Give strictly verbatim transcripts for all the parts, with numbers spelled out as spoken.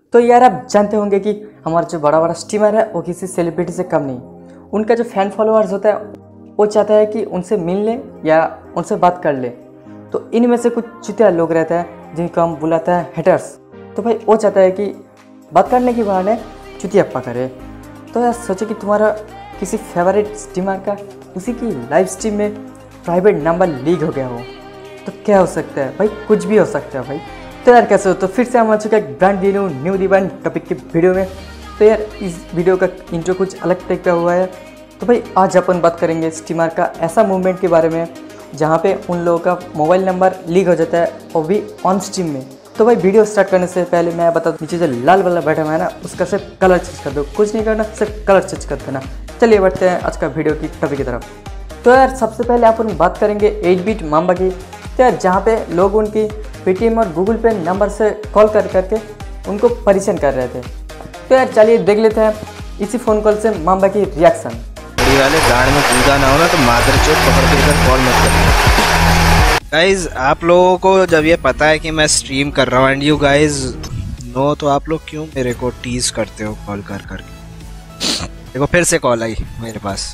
तो यार आप जानते होंगे कि हमारा जो बड़ा बड़ा स्ट्रीमर है वो किसी सेलिब्रिटी से कम नहीं। उनका जो फैन फॉलोअर्स होता है वो चाहता है कि उनसे मिल ले या उनसे बात कर ले। तो इनमें से कुछ चुतिया लोग रहते हैं जिनको हम बुलाते हैं हेटर्स। तो भाई वो चाहता है कि बात करने के बहाने चुतियाप्पा करे। तो यार सोचो कि तुम्हारा किसी फेवरेट स्ट्रीमर का उसी की लाइव स्ट्रीम में प्राइवेट नंबर लीक हो गया हो तो क्या हो सकता है भाई, कुछ भी हो सकता है भाई। तो यार कैसे हो, तो फिर से हम आ चुके हैं brand new new ribbon topic की वीडियो में। तो यार इस वीडियो का इंट्रो कुछ अलग टाइप का हुआ है। तो भाई आज अपन बात करेंगे स्ट्रीमर का ऐसा मूवमेंट के बारे में जहाँ पे उन लोगों का मोबाइल नंबर लीक हो जाता है और भी ऑन स्ट्रीम में। तो भाई वीडियो स्टार्ट करने से पहले मैं बता दूँ, नीचे जो लाल वाला बैठा हुआ है ना उसका सिर्फ कलर चेंज कर दो, कुछ नहीं करना, सिर्फ कलर चेंज कर देना। चलिए बढ़ते हैं आज का वीडियो की टॉपिक की तरफ। तो यार सबसे पहले अपन बात करेंगे एट बीट माम्बा की। तो यार जहाँ पे लोग उनकी पेटीएम और गूगल पे नंबर से कॉल कर करके उनको परेशान कर रहे थे। तो यार चलिए देख लेते हैं इसी फ़ोन कॉल से माम्बा की रिएक्शन। बड़ी वाले गाड़ में कूदा ना हो ना तो मादर चोट पकड़ के इधर कॉल मत करिए। गाइज आप लोगों को जब ये पता है कि मैं स्ट्रीम कर रहा हूँ एंड यू गाइज नो, तो आप लोग क्यों मेरे को टीज करते हो कॉल कर करके। देखो फिर से कॉल आई मेरे पास,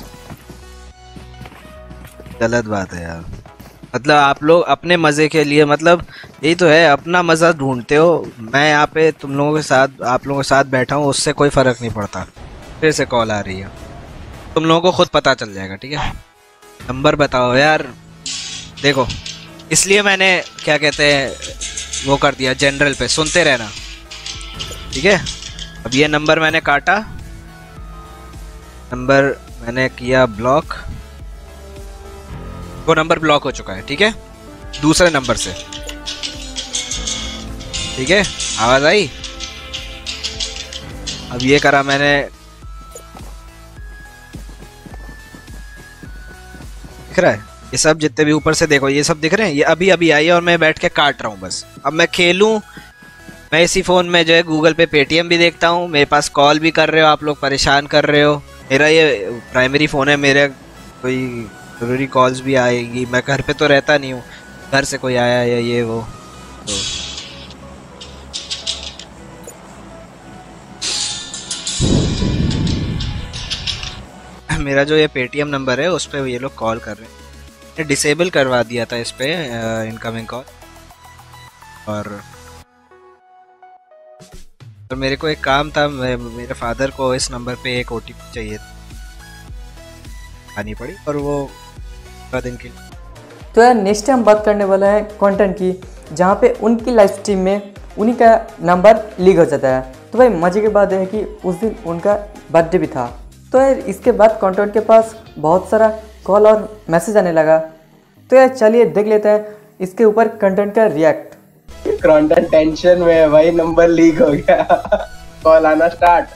गलत बात है यार। मतलब आप लोग अपने मज़े के लिए, मतलब यही तो है, अपना मज़ा ढूंढते हो। मैं यहाँ पे तुम लोगों के साथ आप लोगों के साथ बैठा हूँ, उससे कोई फ़र्क नहीं पड़ता। फिर से कॉल आ रही है, तुम लोगों को खुद पता चल जाएगा, ठीक है। नंबर बताओ यार। देखो इसलिए मैंने क्या कहते हैं वो कर दिया जनरल पे, सुनते रहना, ठीक है। अब ये नंबर मैंने काटा, नंबर मैंने किया ब्लॉक, वो नंबर ब्लॉक हो चुका है, ठीक है, दूसरे नंबर से, ठीक है। आवाज आई। अब ये करा मैंने, दिख रहा है ये सब, जितने भी ऊपर से देखो ये सब दिख रहे हैं, ये अभी अभी आई है और मैं बैठ के काट रहा हूँ बस। अब मैं खेलूं, मैं इसी फ़ोन में जो है गूगल पे पेटीएम भी देखता हूँ, मेरे पास कॉल भी कर रहे हो, आप लोग परेशान कर रहे हो। मेरा ये प्राइमरी फ़ोन है, मेरे कोई ज़रूरी कॉल्स भी आएगी, मैं घर पे तो रहता नहीं हूँ, घर से कोई आया या ये वो तो मेरा जो ये पेटीएम नंबर है उस पर ये लोग कॉल कर रहे हैं। मैंने डिसेबल करवा दिया था इस पे इनकमिंग कॉल, और और मेरे को एक काम था, मेरे फादर को इस नंबर पे एक ओटीपी चाहिए आनी पड़ी, और वो दिन के लिए। तो यार नेक्स्ट टाइम बात करने वाला है कंटेंट की, जहाँ पे उनकी लाइव स्ट्रीम में उन्हीं का नंबर लीक हो जाता है। तो भाई मजे की बात है कि उस दिन उनका बर्थडे भी था। तो यार इसके बाद कंटेंट के पास बहुत सारा कॉल और मैसेज आने लगा। तो यार चलिए देख लेते हैं इसके ऊपर कंटेंट का रिएक्ट। कंटेंट टेंशन में है भाई, नंबर लीक हो गया। कॉल आना स्टार्ट।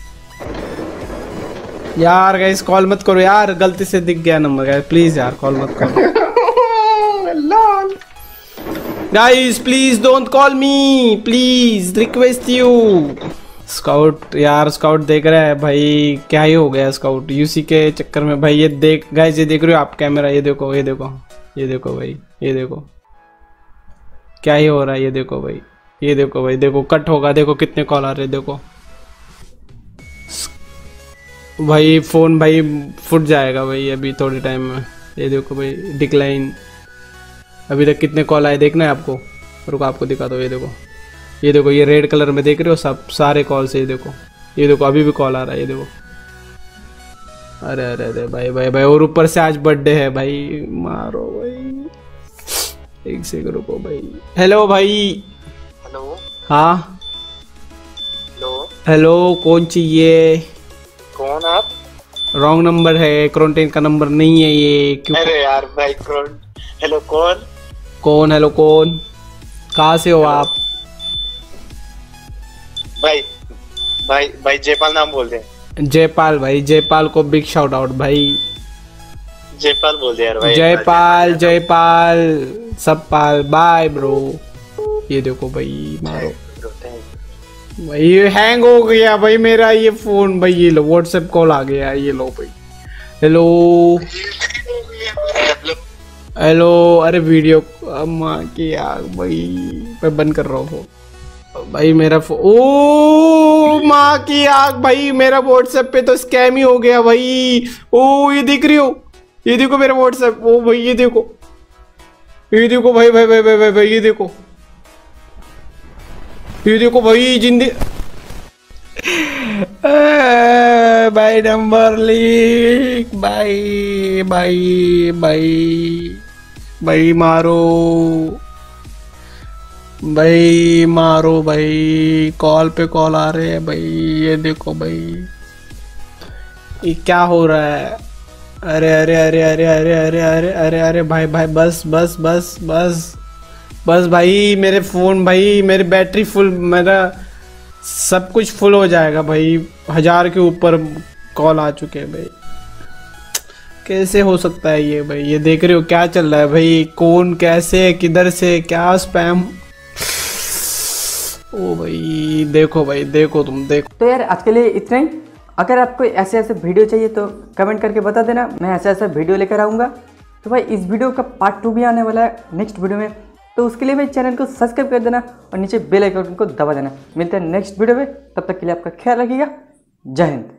यार गाइस कॉल मत करो यार, गलती से दिख गया नंबर गाइस, प्लीज यार कॉल मत करो। Guys please don't call me, please request you. Scout यार, स्काउट देख रहा है भाई, क्या ही हो गया स्काउट यूसी के चक्कर में भाई। ये देख गाइस, ये देख रहे हो आप कैमरा, ये देखो ये देखो ये देखो भाई, ये देखो क्या ही हो रहा है, ये देखो भाई, ये देखो भाई, देखो कट होगा, देखो कितने कॉल आ रहे हैं, देखो भाई फोन भाई फुट जाएगा भाई अभी थोड़े टाइम में। ये देखो भाई डिक्लाइन, अभी तक कितने कॉल आए देखना है आपको, रुको आपको दिखा दो। ये देखो ये देखो ये रेड कलर में देख रहे हो सब सारे कॉल से, ये देखो ये देखो अभी भी कॉल आ रहा है, ये देखो। अरे अरे अरे भाई भाई भाई, और ऊपर से आज बर्थडे है भाई, मारो भाई, एक सेकंड रुको भाई। हेलो भाई। हेलो। हाँ हेलो हेलो, कौन चाहिए? कौन आप? रॉन्ग नंबर है, क्वारंटाइन का नंबर नहीं है ये। क्यों? अरे यार भाई कौन? हेलो कौन? कौन? हेलो कौन? कहाँ से हो आप? भाई भाई भाई जयपाल नाम बोल दे। जयपाल भाई, जयपाल को बिग शाउट आउट भाई। जयपाल बोल दे यार भाई। जयपाल जयपाल सब पाल, बाय ब्रो। ये देखो भाई, मारो भाई, ये हैंग हो गया भाई मेरा ये फोन भाई। ये लो व्हाट्सएप कॉल आ गया, ये लो भाई। हेलो हेलो, अरे वीडियो माँ की यार भाई, मैं बंद कर रहा हूँ। भाई मेरा फो ओ माँ की आग भाई, मेरा व्हाट्सएप पे तो स्कैम ही हो गया भाई। ओ ये दिख रही हो, ये देखो मेरा व्हाट्सएप। ओ भाई ये देखो, ये देखो भाई भाई भाई भाई भाई, भाई ये देखो, ये देखो भाई जिंदगी भाई नंबर लीक भाई भाई भाई भाई मारो भाई मारो भाई, कॉल पे कॉल आ रहे हैं भाई। ये देखो भाई ये क्या हो रहा है। अरे अरे अरे अरे अरे अरे अरे अरे अरे भाई भाई बस बस बस बस बस भाई, मेरे फ़ोन भाई, मेरी बैटरी फुल, मेरा सब कुछ फुल हो जाएगा भाई। हजार के ऊपर कॉल आ चुके हैं भाई, कैसे हो सकता है ये भाई। ये देख रहे हो क्या चल रहा है भाई, कौन कैसे किधर से क्या स्पैम। ओ भाई देखो भाई, देखो तुम देखो। तो यार आज के लिए इतना ही। अगर आपको ऐसे ऐसे वीडियो चाहिए तो कमेंट करके बता देना, मैं ऐसा ऐसा वीडियो लेकर आऊँगा। तो भाई इस वीडियो का पार्ट टू भी आने वाला है नेक्स्ट वीडियो में, तो उसके लिए भाई चैनल को सब्सक्राइब कर देना और नीचे बेल आइकन को दबा देना। मिलते हैं नेक्स्ट वीडियो में, तब तक के लिए आपका ख्याल रखिएगा। जय हिंद।